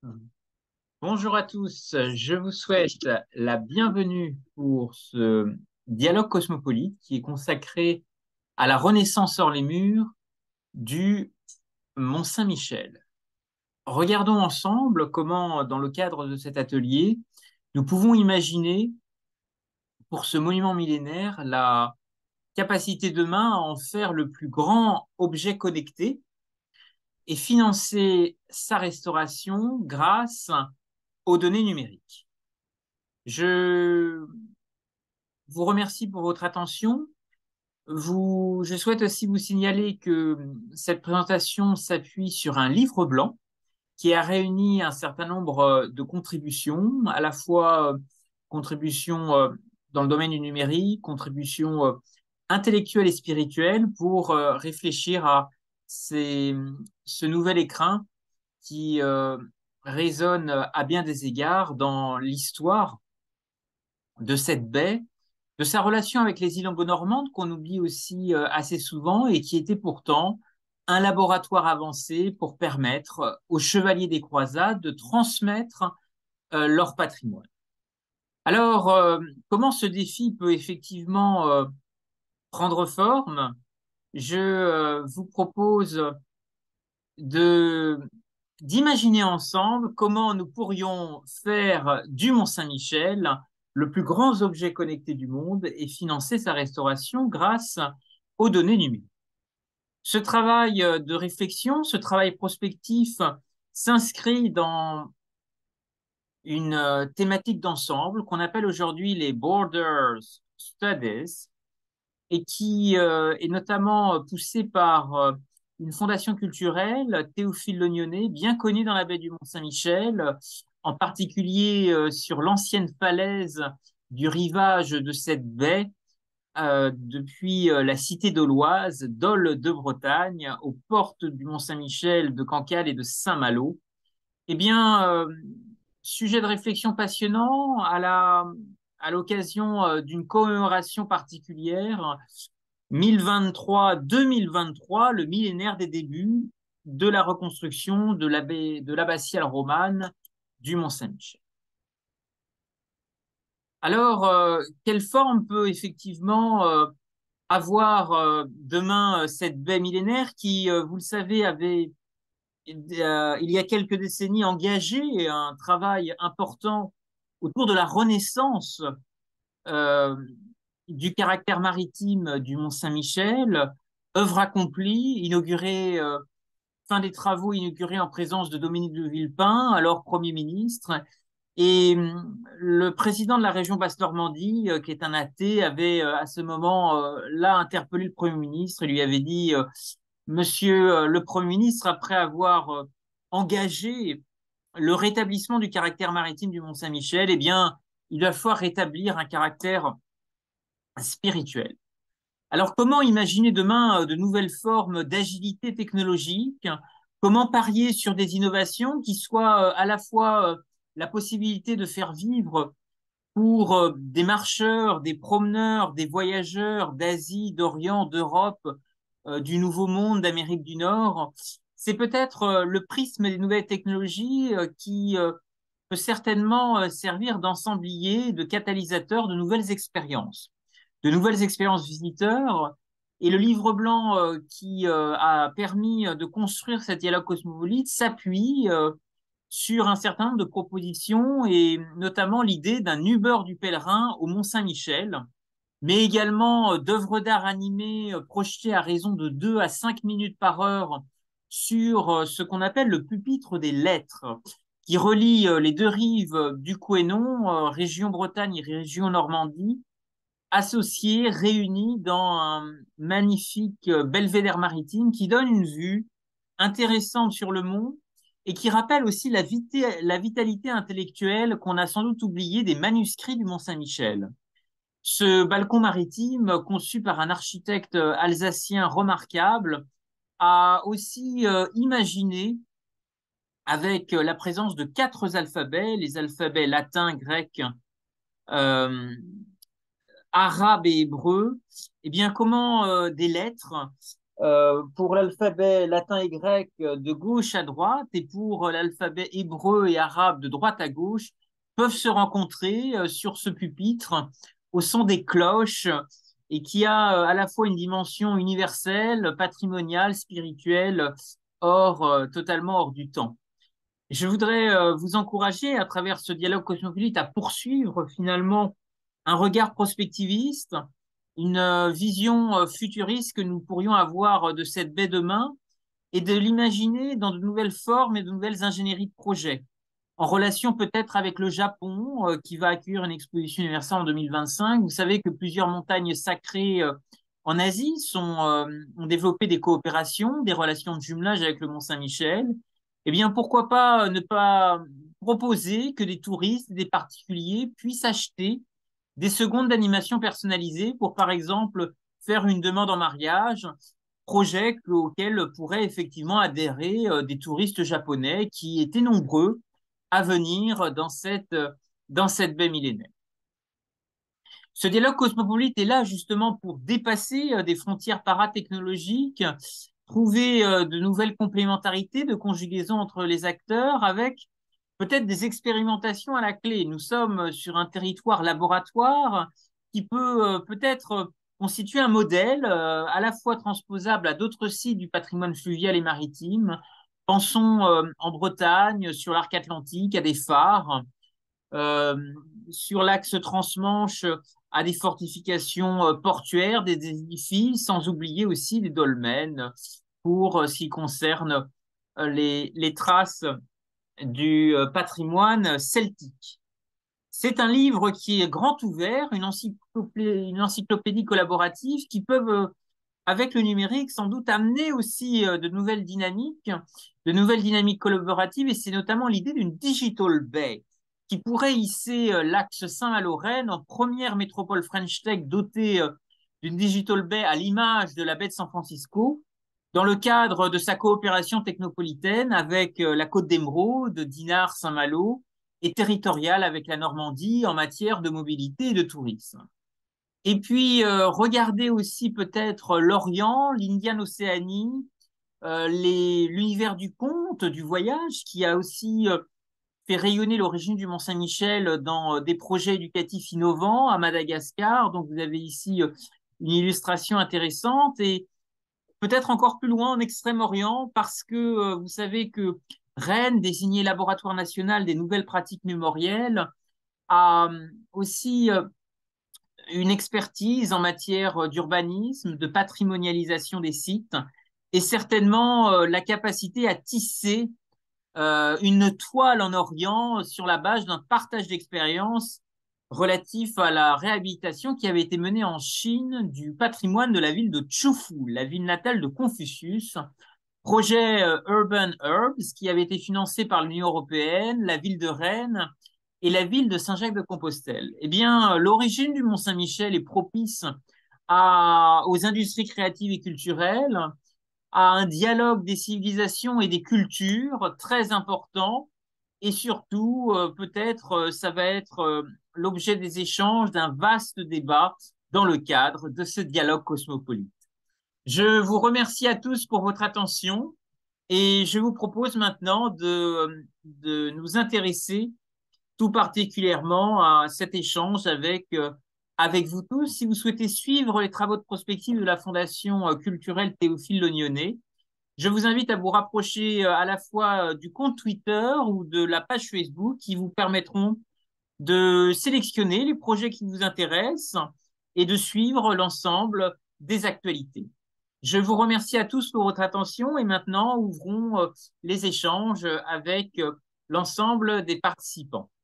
Bonjour à tous, je vous souhaite la bienvenue pour ce dialogue cosmopolite qui est consacré à la Renaissance hors les murs du Mont-Saint-Michel. Regardons ensemble comment, dans le cadre de cet atelier, nous pouvons imaginer pour ce monument millénaire la capacité demain à en faire le plus grand objet connecté et financer sa restauration grâce aux données numériques. Je vous remercie pour votre attention. Je souhaite aussi vous signaler que cette présentation s'appuie sur un livre blanc qui a réuni un certain nombre de contributions, à la fois contributions dans le domaine du numérique, contributions intellectuelles et spirituelles pour réfléchir à ces, ce nouvel écrin qui résonne à bien des égards dans l'histoire de cette baie, de sa relation avec les îles anglo-normandes qu'on oublie aussi assez souvent et qui était pourtant un laboratoire avancé pour permettre aux chevaliers des croisades de transmettre leur patrimoine. Alors, comment ce défi peut effectivement prendre forme? Je vous propose de d'imaginer ensemble comment nous pourrions faire du Mont-Saint-Michel le plus grand objet connecté du monde et financer sa restauration grâce aux données numériques. Ce travail de réflexion, ce travail prospectif s'inscrit dans une thématique d'ensemble qu'on appelle aujourd'hui les Borders Studies et qui est notamment poussé par une fondation culturelle, Théophile Lognonnet, bien connue dans la baie du Mont-Saint-Michel, en particulier sur l'ancienne falaise du rivage de cette baie, depuis la cité d'Auloise, Dol de Bretagne, aux portes du Mont-Saint-Michel, de Cancale et de Saint-Malo. Eh bien, sujet de réflexion passionnant à l'occasion d'une commémoration particulière, 1023-2023, le millénaire des débuts de la reconstruction de l'abbatiale romane du Mont-Saint-Michel. Alors, quelle forme peut effectivement avoir demain cette baie millénaire qui, vous le savez, avait il y a quelques décennies engagé un travail important autour de la renaissance euh, du caractère maritime du Mont-Saint-Michel, œuvre accomplie, inaugurée, fin des travaux inaugurés en présence de Dominique de Villepin, alors Premier ministre. Et le président de la région Basse-Normandie, qui est un athée, avait à ce moment là interpellé le Premier ministre et lui avait dit Monsieur le Premier ministre, après avoir engagé le rétablissement du caractère maritime du Mont-Saint-Michel, eh bien, il va falloir rétablir un caractère spirituel. Alors, comment imaginer demain de nouvelles formes d'agilité technologique? Comment parier sur des innovations qui soient à la fois la possibilité de faire vivre pour des marcheurs, des promeneurs, des voyageurs d'Asie, d'Orient, d'Europe, du Nouveau Monde, d'Amérique du Nord, c'est peut-être le prisme des nouvelles technologies qui peut certainement servir d'ensemblier, de catalyseur de nouvelles expériences visiteurs. Et le livre blanc qui a permis de construire cet dialogue cosmopolite s'appuie sur un certain nombre de propositions et notamment l'idée d'un Uber du pèlerin au Mont-Saint-Michel, mais également d'œuvres d'art animées projetées à raison de 2 à 5 minutes par heure sur ce qu'on appelle le pupitre des lettres, qui relie les deux rives du Couesnon, région Bretagne et région Normandie, associées, réunies dans un magnifique belvédère maritime qui donne une vue intéressante sur le mont et qui rappelle aussi la vitalité intellectuelle qu'on a sans doute oubliée des manuscrits du Mont-Saint-Michel. Ce balcon maritime, conçu par un architecte alsacien remarquable, a aussi imaginé, avec la présence de quatre alphabets, les alphabets latin, grec, euh, arabe et hébreu, eh bien, comment des lettres pour l'alphabet latin et grec de gauche à droite et pour l'alphabet hébreu et arabe de droite à gauche peuvent se rencontrer sur ce pupitre au son des cloches et qui a à la fois une dimension universelle, patrimoniale, spirituelle, totalement hors du temps. Je voudrais vous encourager à travers ce dialogue cosmopolite à poursuivre finalement un regard prospectiviste, une vision futuriste que nous pourrions avoir de cette baie demain et de l'imaginer dans de nouvelles formes et de nouvelles ingénieries de projets, en relation peut-être avec le Japon qui va accueillir une exposition universelle en 2025. Vous savez que plusieurs montagnes sacrées en Asie ont développé des coopérations, des relations de jumelage avec le Mont Saint-Michel. Eh bien, pourquoi pas ne pas proposer que des touristes, des particuliers puissent acheter des secondes d'animation personnalisées pour, par exemple, faire une demande en mariage, projet auquel pourraient effectivement adhérer des touristes japonais qui étaient nombreux à venir dans cette baie millénaire. Ce dialogue cosmopolite est là justement pour dépasser des frontières paratechnologiques, trouver de nouvelles complémentarités de conjugaison entre les acteurs avec peut-être des expérimentations à la clé. Nous sommes sur un territoire laboratoire qui peut peut-être constituer un modèle à la fois transposable à d'autres sites du patrimoine fluvial et maritime. Pensons en Bretagne, sur l'arc atlantique, à des phares, euh, sur l'axe transmanche, à des fortifications portuaires, des édifices, sans oublier aussi des dolmens pour ce qui concerne les traces du patrimoine celtique. C'est un livre qui est grand ouvert, une encyclopédie collaborative qui peut, avec le numérique, sans doute amener aussi de nouvelles dynamiques collaboratives, et c'est notamment l'idée d'une Digital Bay qui pourrait hisser l'axe Saint-Malo-Rennes en première métropole French Tech dotée d'une Digital Bay à l'image de la baie de San Francisco, dans le cadre de sa coopération technopolitaine avec la Côte d'Émeraude, Dinard, Saint-Malo, et territoriale avec la Normandie en matière de mobilité et de tourisme. Et puis, regardez aussi peut-être l'Orient, l'Indian Océanie, l'univers du conte, du voyage, qui a aussi fait rayonner l'origine du Mont-Saint-Michel dans des projets éducatifs innovants à Madagascar. Donc, vous avez ici une illustration intéressante et peut-être encore plus loin en Extrême-Orient, parce que vous savez que Rennes, désigné laboratoire national des nouvelles pratiques mémorielles, a aussi une expertise en matière d'urbanisme, de patrimonialisation des sites, et certainement la capacité à tisser une toile en Orient sur la base d'un partage d'expériences relatif à la réhabilitation qui avait été menée en Chine du patrimoine de la ville de Chufu, la ville natale de Confucius, projet Urban Herbs qui avait été financé par l'Union européenne, la ville de Rennes et la ville de Saint-Jacques-de-Compostelle. Eh bien, l'origine du Mont-Saint-Michel est propice aux industries créatives et culturelles, à un dialogue des civilisations et des cultures très important. Et surtout, peut-être, ça va être l'objet des échanges d'un vaste débat dans le cadre de ce dialogue cosmopolite. Je vous remercie à tous pour votre attention et je vous propose maintenant de nous intéresser tout particulièrement à cet échange avec vous tous. Si vous souhaitez suivre les travaux de prospective de la Fondation culturelle Théophile Lognonnet, je vous invite à vous rapprocher à la fois du compte Twitter ou de la page Facebook qui vous permettront de sélectionner les projets qui vous intéressent et de suivre l'ensemble des actualités. Je vous remercie à tous pour votre attention et maintenant ouvrons les échanges avec l'ensemble des participants.